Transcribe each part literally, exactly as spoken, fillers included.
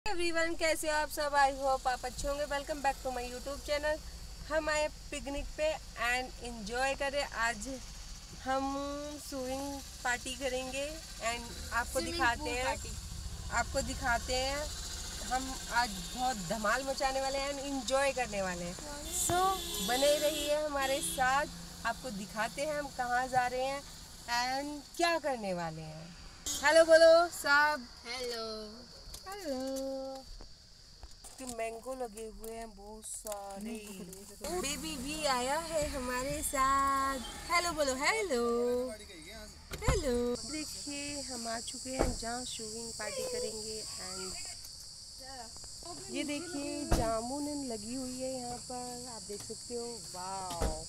Everyone, कैसे हो आप सब? आई होप आप अच्छे होंगे। Welcome back to my YouTube channel. हम आए पिकनिक पे एंड एंजॉय करें। आज हम स्विमिंग पार्टी करेंगे एंड आपको दिखाते हैं आपको दिखाते हैं हम आज बहुत धमाल मचाने वाले हैं एंड एंजॉय करने वाले हैं। सो so, बने रहिए हमारे साथ। आपको दिखाते हैं हम कहाँ जा रहे हैं एंड क्या करने वाले हैं। हेलो बोलो सब। Hello hello. मैंगो लगे हुए हैं बहुत सारे। बेबी भी आया है हमारे साथ। हेलो बोलो। Hello hello. देखिए हम आ चुके हैं जहाँ स्विमिंग पार्टी करेंगे एंड ये देखिए जामुन लगी हुई है यहाँ पर, आप देख सकते हो। वाओ,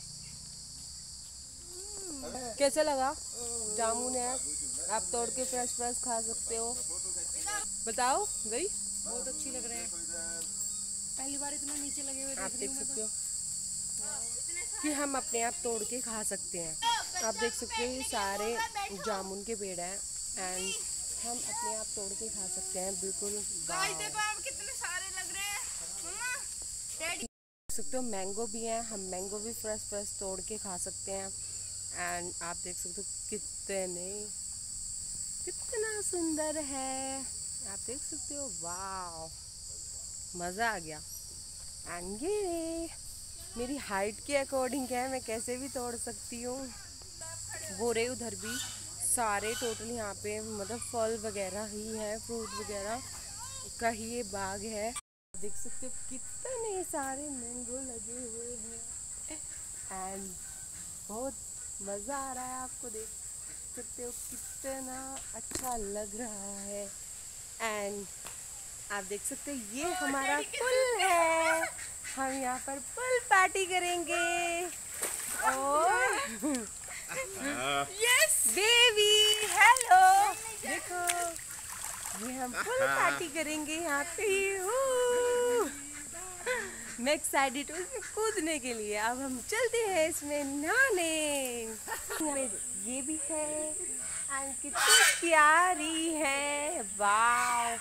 कैसा लगा? जामुन है, आप तोड़ के फ्रेश फ्रेश खा सकते हो। बताओ गई। बहुत अच्छी लग रहे हैं। पहली बार इतना नीचे लगे हुए आप देख सकते हो कि हम अपने आप तोड़ के खा सकते हैं। आप देख सकते हो ये सारे जामुन के पेड़ हैं एंड हम अपने आप तोड़ के खा सकते हैं। बिल्कुल कितने सारे लग रहे हैं मम्मा। देख सकते हो मैंगो भी हैं, हम मैंगो भी फ्रेश फ्रेश तोड़ के खा सकते हैं एंड आप देख सकते हो कितने कितना सुंदर है। आप देख सकते हो। वाह, मज़ा आ गया। एंड ये मेरी हाइट के अकॉर्डिंग है, मैं कैसे भी तोड़ सकती हूँ। वो रहे उधर भी सारे टोटल यहाँ पे मतलब फल वगैरह ही है, फ्रूट वगैरह का ही ये बाग है। देख सकते हो कितने सारे मैंगो लगे हुए हैं एंड बहुत मज़ा आ रहा है। आपको देख सकते हो कितना अच्छा लग रहा है एंड आप देख सकते हो ये हमारा पुल है। हम यहाँ पर पुल पार्टी करेंगे और यस बेबी हेलो। देखो ये हम पुल पार्टी करेंगे यहाँ पे। मैं एक्साइटेड हूँ इसमें कूदने के लिए। अब हम चलते हैं इसमें नहाने। ये भी है एंड कितनी प्यारी है। वाव,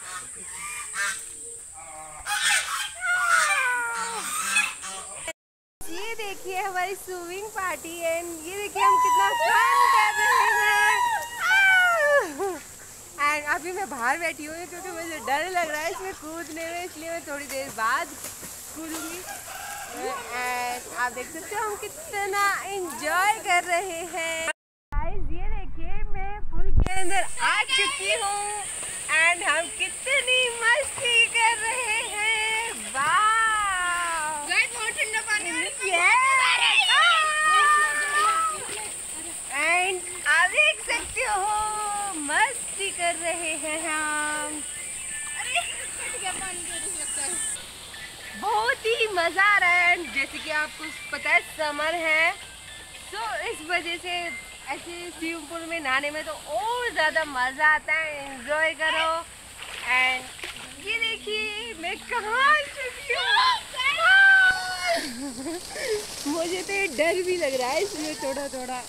ये देखिए हमारी स्विमिंग पार्टी है। ये देखिए हम कितना फन कर रहे हैं एंड अभी मैं बाहर बैठी हुई हूँ क्योंकि मुझे डर लग रहा है इसमें कूदने में, इसलिए मैं थोड़ी देर बाद कूदूंगी एंड आप देख सकते हो हम कितना एंजॉय कर रहे हैं। गाइस ये देखिए मैं पुल के अंदर आ चुकी हूँ एंड हम कितनी मस्ती कर रहे हैं। वाह, बहुत ठंडा पानी एंड आप देख सकते हो मस्ती कर रहे हैं हम। बहुत ही मज़ा आ रहा है। जैसे कि आपको पता है समर है, तो इस वजह से ऐसे स्विमिंग पूल में नहाने में तो और ज़्यादा मज़ा आता है। एंजॉय करो एंड ये देखिए मैं कहाँ आ चुकी हूँ। मुझे तो डर भी लग रहा है इसलिए थोड़ा थोड़ा।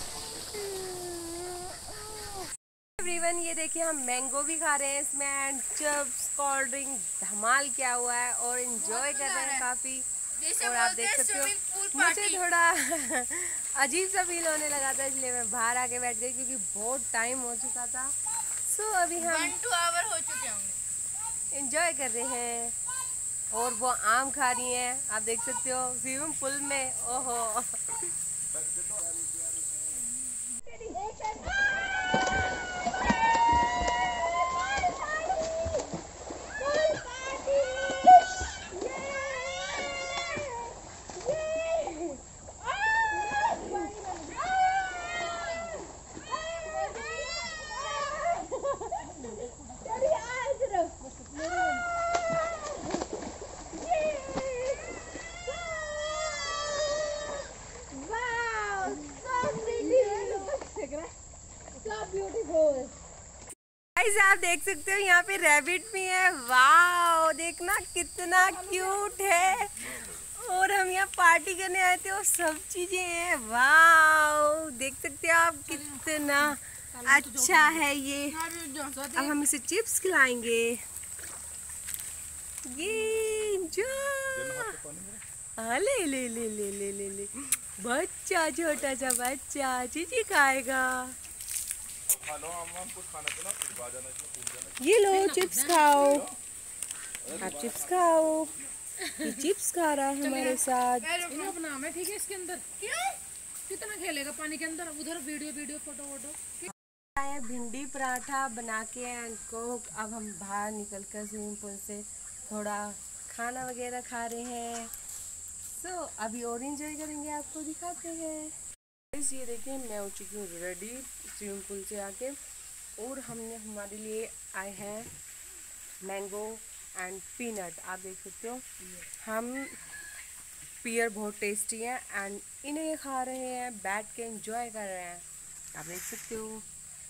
एवरीवन ये देखिए हम मैंगो भी खा रहे हैं इसमें एंड चिप्स कोल्ड ड्रिंक धमाल किया हुआ है और एंजॉय कर रहे हैं काफ़ी। और आप देख सकते हो मुझे थोड़ा अजीब सा फील होने लगा था इसलिए मैं बाहर आके बैठ गई क्योंकि बहुत टाइम हो चुका था। सो अभी हम वन टू आवर हो चुके होंगे, एंजॉय कर रहे हैं और वो आम खा रही हैं। आप देख सकते हो स्विमिंग पूल में। ओहो आप देख सकते हो यहाँ पे रैबिट भी है। वाह, देखना कितना क्यूट है। और हम यहाँ पार्टी करने आए थे और सब चीजें हैं। वाह, देख सकते हो आप कितना अच्छा है ये। अब हम इसे चिप्स खिलाएंगे। ये हाँ ले ले ले ले ले ले ले बच्चा, छोटा सा बच्चा चीची खाएगा। ये लो चिप्स खाओ, आप चिप्स खाओ। ये चिप्स खा रहा है हमारे साथ। अपना मैं ठीक है इसके अंदर क्यों कितना खेलेगा पानी के अंदर। उधर वीडियो वीडियो फोटो वोटो आया भिंडी पराठा बना के एंड कोक। अब हम बाहर निकल कर स्विमिंग पूल से थोड़ा खाना वगैरह खा रहे हैं। सो so, अभी और इंजॉय करेंगे, आपको दिखाते हैं। इस ये देखिए मैं हो चुकी हूँ रेडी स्विमिंग पूल से आके, और हमने हमारे लिए आए हैं मैंगो एंड पीनट। आप देख सकते हो हम पियर बहुत टेस्टी है एंड इन्हें खा रहे हैं, बैठ के एंजॉय कर रहे हैं। आप देख सकते हो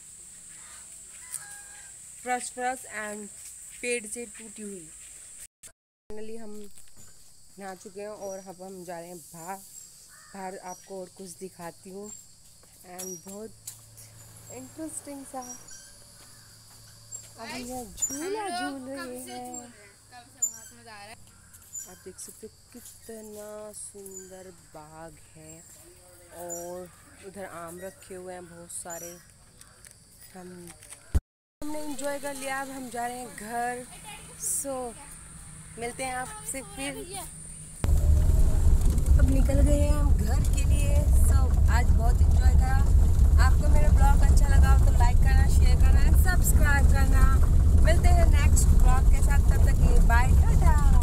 फ्रेश फ्रेश एंड पेड़ से टूटी हुई। फाइनली हम नहा चुके हैं और अब हम जा रहे हैं बाहर। बाहर आपको और कुछ दिखाती हूँ एंड बहुत इंटरेस्टिंग सा अभी यह झूला झूल रहे हैं। आप देख सकते हो कितना सुंदर बाग है, और उधर आम रखे हुए हैं बहुत सारे। हम हमने एंजॉय कर लिया, अब हम जा रहे हैं घर। सो मिलते हैं आपसे फिर। अब निकल गए हैं हम घर के लिए। सो आज बहुत एंजॉय करा। आपको मेरा ब्लॉग अच्छा लगा हो तो लाइक करना, शेयर करना, सब्सक्राइब करना। मिलते हैं नेक्स्ट ब्लॉग के साथ, तब तक के बाय टाटा।